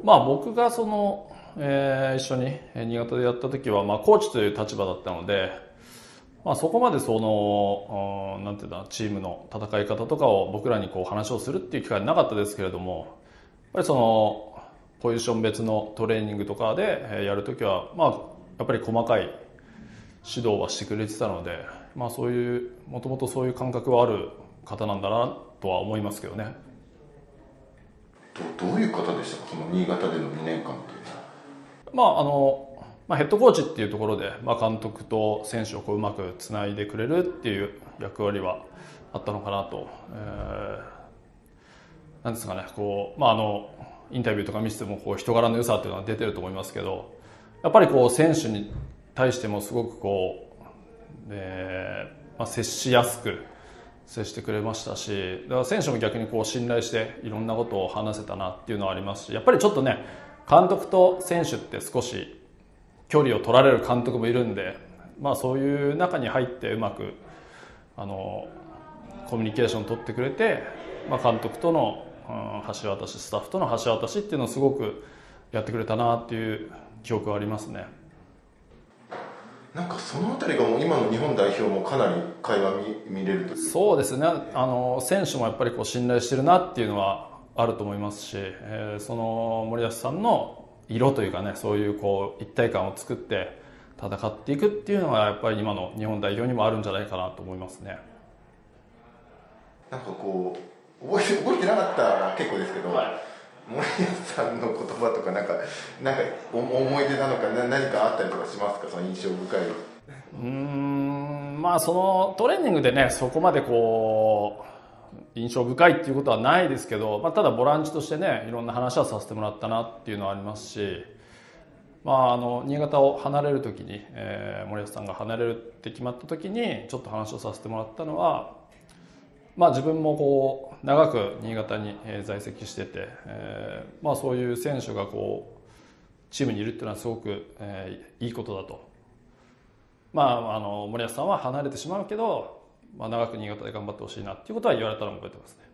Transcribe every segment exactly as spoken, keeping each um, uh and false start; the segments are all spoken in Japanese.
まあ僕がその、えー一緒に新潟でやった時は、まあコーチという立場だったので、まあそこまでその、うんなんていうんだ、チームの戦い方とかを僕らにこう話をするっていう機会はなかったですけれども、やっぱりその、ポジション別のトレーニングとかでえーやるときは、まあやっぱり細かい指導はしてくれてたので、まあそういう、もともとそういう感覚はある方なんだなとは思いますけどね。 どどういう方でしたか、その新潟でのにねんかんっていうのは。 まああの、まあ、ヘッドコーチっていうところで、まあ、監督と選手をこううまくつないでくれるっていう役割はあったのかなと、えー、なんですかね、こう、まあ、あのインタビューとか見せてもこう人柄の良さっていうのは出てると思いますけど、やっぱりこう選手に対してもすごくこう、えーまあ、接しやすく接してくれましたし、だから選手も逆にこう信頼していろんなことを話せたなっていうのはありますし、やっぱりちょっとね、監督と選手って少し距離を取られる監督もいるんで、まあ、そういう中に入ってうまくあのコミュニケーションを取ってくれて、まあ、監督との、うん、橋渡し、スタッフとの橋渡しっていうのをすごくやってくれたなっていう記憶はありますね。 なんかそのあたりがもう今の日本代表もかなり会話 見, 見れるという。 そうですね、あの選手もやっぱりこう信頼してるなっていうのはあると思いますし、えー、その森保さんの色というかね、そういうこう一体感を作って戦っていくっていうのがやっぱり今の日本代表にもあるんじゃないかなと思いますね。 なんかこう覚えて覚えてなかったら結構ですけど、はい、森保さんの言葉とかなんかなんか思い出なのかな、何かあったりとかしますか、その印象深い。 うーんまあそのトレーニングでね、そこまでこう印象深いっていうことはないですけど、まあ、ただボランチとしてね、いろんな話はさせてもらったなっていうのはありますし、まあ、あの新潟を離れる時に、えー、森保さんが離れるって決まった時にちょっと話をさせてもらったのは、まあ、自分もこう長く新潟に在籍してて、えーまあ、そういう選手がこうチームにいるっていうのはすごく、えー、いいことだと。まあ、あの森保さんは離れてしまうけど、まあ、長く新潟で頑張ってほしいなっていうことは言われたのを覚えてますね。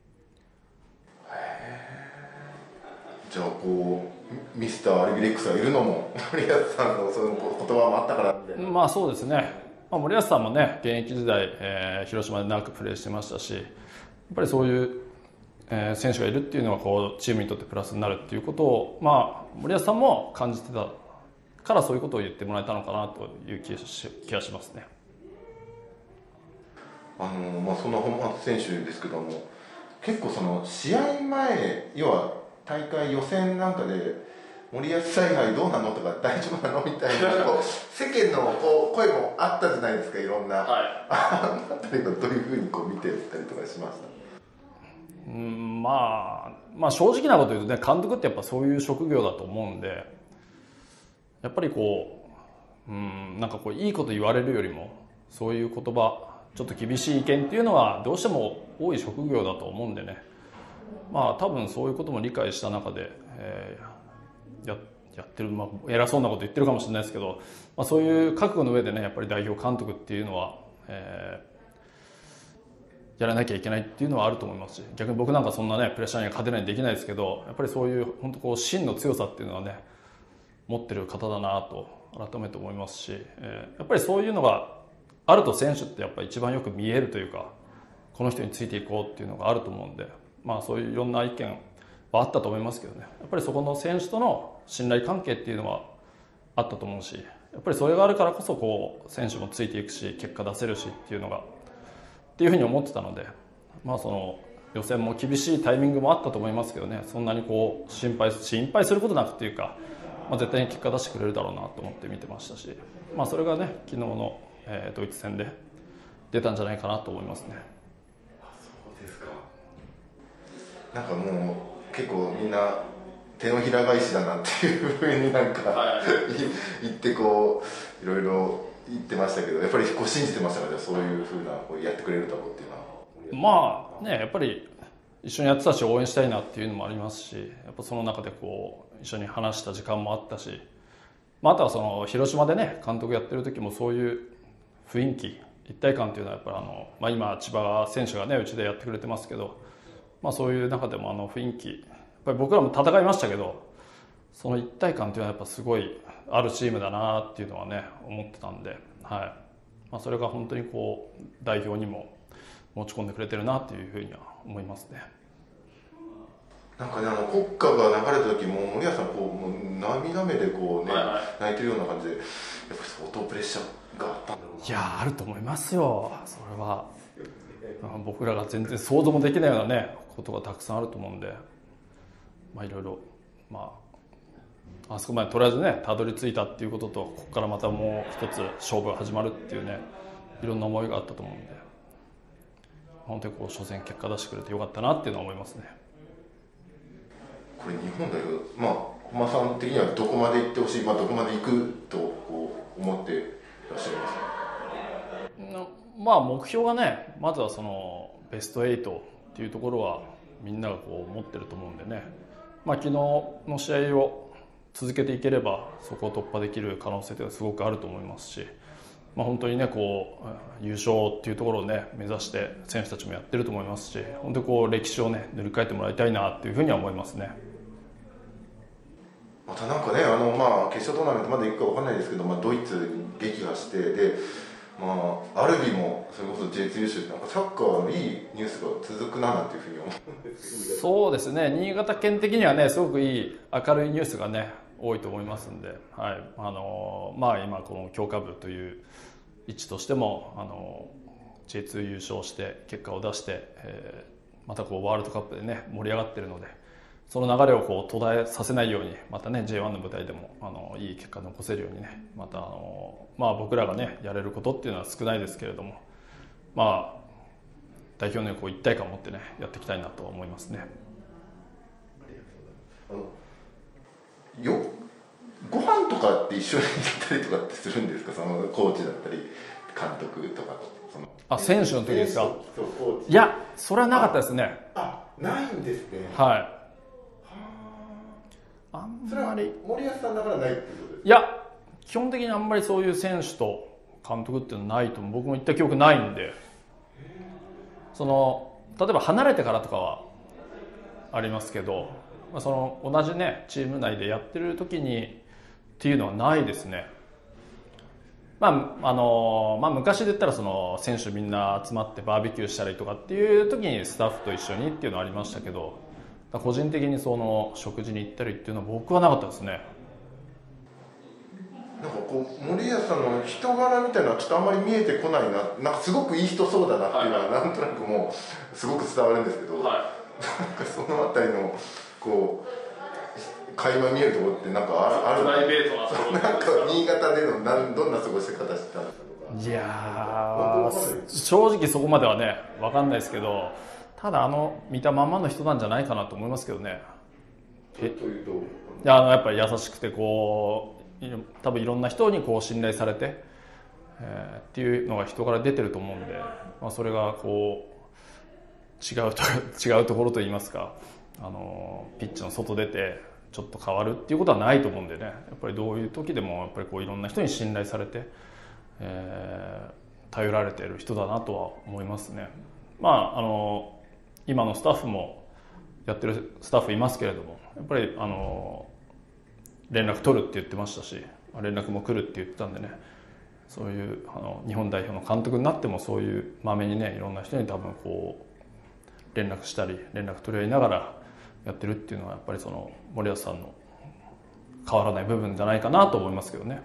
じゃあこうミスターアルビレックスがいるのも森保さんのその言葉もあったからみたいな。 まあそうですね、まあ、森保さんもね現役時代、えー、広島で長くプレーしてましたし、やっぱりそういう、えー、選手がいるっていうのはこうチームにとってプラスになるっていうことを、まあ、森保さんも感じてたからそういうことを言ってもらえたのかなという気が し, 気がしますね。 あのまあ、そんな本間選手ですけども、結構その試合前、要は大会予選なんかで森保采配どうなのとか大丈夫なのみたいな世間のこう声もあったじゃないですか、いろんな、はい、あのあたりはどういうふうにこう見てたりとかしました？ うん、まあ、まあ正直なこと言うとね、監督ってやっぱそういう職業だと思うんで、やっぱりこう、うん、なんかこういいこと言われるよりもそういう言葉、ちょっと厳しい意見っていうのはどうしても多い職業だと思うんでね、まあ多分そういうことも理解した中で、えー、や, やってる、まあ、偉そうなこと言ってるかもしれないですけど、まあ、そういう覚悟の上でね、やっぱり代表監督っていうのは、えー、やらなきゃいけないっていうのはあると思いますし、逆に僕なんかそんなねプレッシャーには勝てないできないですけど、やっぱりそういう本当こう芯の強さっていうのはね持ってる方だなと改めて思いますし、えー、やっぱりそういうのがあると選手ってやっぱり一番よく見えるというか、この人についていこうっていうのがあると思うんで、まあそういういろんな意見はあったと思いますけどね、やっぱりそこの選手との信頼関係っていうのはあったと思うし、やっぱりそれがあるからこそこう選手もついていくし結果出せるしっていうのがっていうふうに思ってたので、まあその予選も厳しいタイミングもあったと思いますけどね、そんなにこう心配心配することなくっていうか、まあ、絶対に結果出してくれるだろうなと思って見てましたし、まあそれがね昨日のえー、ドイツ戦で出たんじゃないかなと思いますね。 あ、そうですか。なんかもう結構みんな手のひら返しだなっていうふうになんか、はい、言ってこういろいろ言ってましたけど、やっぱりこう信じてましたから、そういうふうなこうやってくれるだろうっていうのは。 まあね、やっぱり一緒にやってたし応援したいなっていうのもありますし、やっぱその中でこう一緒に話した時間もあったし、まあ、あとはその広島でね監督やってる時もそういう雰囲気一体感っていうのはやっぱりあの、まあ、今千葉選手がねうちでやってくれてますけど、まあ、そういう中でもあの雰囲気やっぱり僕らも戦いましたけど、 その一体感というのはやっぱすごいあるチームだなっていうのはね思ってたんで、はい、まあ、それが本当にこう代表にも持ち込んでくれてるなっていうふうには思いますね。 なんかね、あの国歌が流れた時も森保さんこうもう涙目でこうね、はいはい、泣いてるような感じで、やっぱり相当プレッシャーがあったんだろうな。 いやあると思いますよ。それは僕らが全然想像もできないようなねことがたくさんあると思うんで、まあいろいろまああそこまでとりあえずねたどり着いたっていうことと、ここからまたもう一つ勝負が始まるっていうね、いろんな思いがあったと思うんで、本当にこう初戦結果出してくれてよかったなっていうのは思いますね。 これ日本代表、まあ本間さん的にはどこまで行ってほしい、まあ、どこまで行くとこう思っていらっしゃいますか？ まあ目標がね、まずはそのベストエイトっていうところはみんながこう持ってると思うんでね、まあ、昨日の試合を続けていければそこを突破できる可能性というのはすごくあると思いますし、まあ、本当にねこう優勝っていうところをね目指して選手たちもやってると思いますし、本当にこう歴史をね塗り替えてもらいたいなっていうふうには思いますね。 またなんかね、あのまあ決勝トーナメントまで行くか分かんないですけど、まあ、ドイツに撃破してで、まあ、アルビもそれこそ ジェイツー 優勝でなんかサッカーのいいニュースが続くななんていうふうに思うんですそうですね、新潟県的にはねすごくいい明るいニュースがね多いと思いますんで、はい、あのまあ今この強化部という位置としてもあの ジェイツー 優勝して結果を出して、えー、またこうワールドカップでね盛り上がっているので、その流れをこう途絶えさせないようにまたね ジェイワン の舞台でもあのいい結果を残せるようにね、またあの、まあ、僕らがねやれることっていうのは少ないですけれども、まあ代表のこう一体感を持ってねやっていきたいなと思いますね。 あのよご飯とかって一緒に行ったりとかってするんですか？そのコーチだったり監督とか。そのあ、選手の時ですか？いや、それはなかったですね。 あ、ないんですね。 はい。 あんまり森保さんだからないってことですか？ いや、基本的にあんまりそういう選手と監督っていうのはないと思う。僕も行った記憶ないんで、その例えば離れてからとかはありますけど、まあ、その同じねチーム内でやってる時にっていうのはないですね。まああのまあ、昔で言ったらその選手みんな集まってバーベキューしたりとかっていう時にスタッフと一緒にっていうのはありましたけど、個人的にその食事に行ったりっていうのは僕はなかったですね。 なんかこう森保さんの人柄みたいなのはちょっとあんまり見えてこないな、なんかすごくいい人そうだなっていうのはなんとなくもうすごく伝わるんですけど、はい、なんかそのあたりのこう垣間見えるところってなんかある、 プライベートなところなんか新潟でのなんどんな過ごし方してたんですか？ いや正直そこまではね分かんないですけど、ただあの見たまんまの人なんじゃないかなと思いますけどね。 えというと、いやあのやっぱり優しくてこう多分いろんな人にこう信頼されて、えー、っていうのが人から出てると思うんで、まあ、それがこう違うと違うところといいますか、あのピッチの外出てちょっと変わるっていうことはないと思うんでね、やっぱりどういう時でもやっぱりこういろんな人に信頼されて、えー、頼られている人だなとは思いますね。まああの今のスタッフもやってるスタッフいますけれども、やっぱりあの連絡取るって言ってましたし、連絡も来るって言ってたんでね、そういうあの日本代表の監督になってもそういうまめにねいろんな人に多分こう連絡したり連絡取り合いながらやってるっていうのはやっぱりその森保さんの変わらない部分じゃないかなと思いますけどね。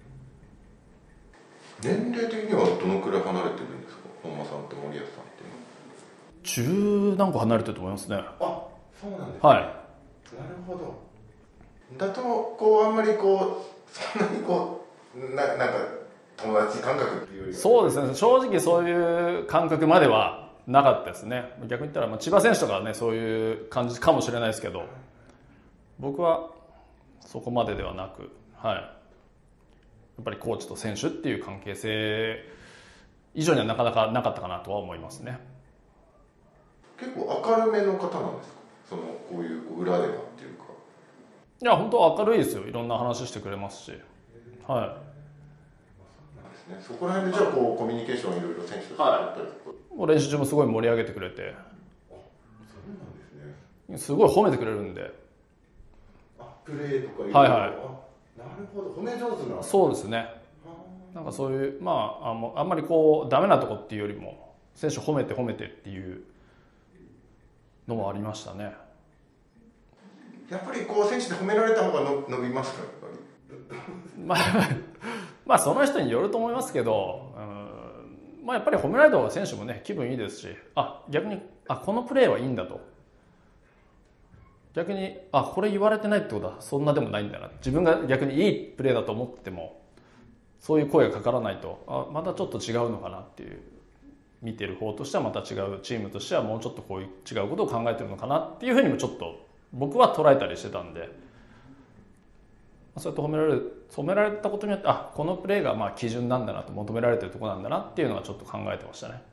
年齢的にはどのくらい離れてるんですか？本間さんと森保さんっていうのは。 十何個離れてると思いますね。 あ、そうなんですね。 はい。 なるほど。だとこうあんまりこうそんなにこう な, なんか友達感覚っていうよりは。 そうですね、正直そういう感覚まではなかったですね。逆に言ったら、まあ、千葉選手とかはねそういう感じかもしれないですけど、僕はそこまでではなく、はい、やっぱりコーチと選手っていう関係性以上にはなかなかなかったかなとは思いますね。 結構明るめの方なんですか？そのこういう裏ではっていうか。 いや本当明るいですよ。いろんな話してくれますし、はい。 そうなんですね。そこら辺でじゃあこうコミュニケーションいろいろ選手としてやったりとか。 もう練習中もすごい盛り上げてくれて、 あ、そうなんですね。 すごい褒めてくれるんで。 あ、 プレーとかいろいろ、 はいはい、 なるほど、褒め上手な。 そうですね。なんかそういう、まあ、あんあんまりこうダメなとこっていうよりも選手褒めて褒めてっていうのもありましたね。 やっぱりこう選手で褒められた方がの伸びますか？ まあまあその人によると思いますけど、うん、まあやっぱり褒められた方が選手もね気分いいですし、あ、逆にあこのプレーはいいんだと、逆にあこれ言われてないってことはそんなでもないんだな、自分が逆にいいプレーだと思っててもそういう声がかからないと、あまたちょっと違うのかなっていう、見てる方としてはまた違う、チームとしてはもうちょっとこういう違うことを考えてるのかなっていうふうにもちょっと僕は捉えたりしてたんで、そうやって褒められる褒められたことによって、あこのプレーがまあ基準なんだなと、求められてるところなんだなっていうのはちょっと考えてましたね。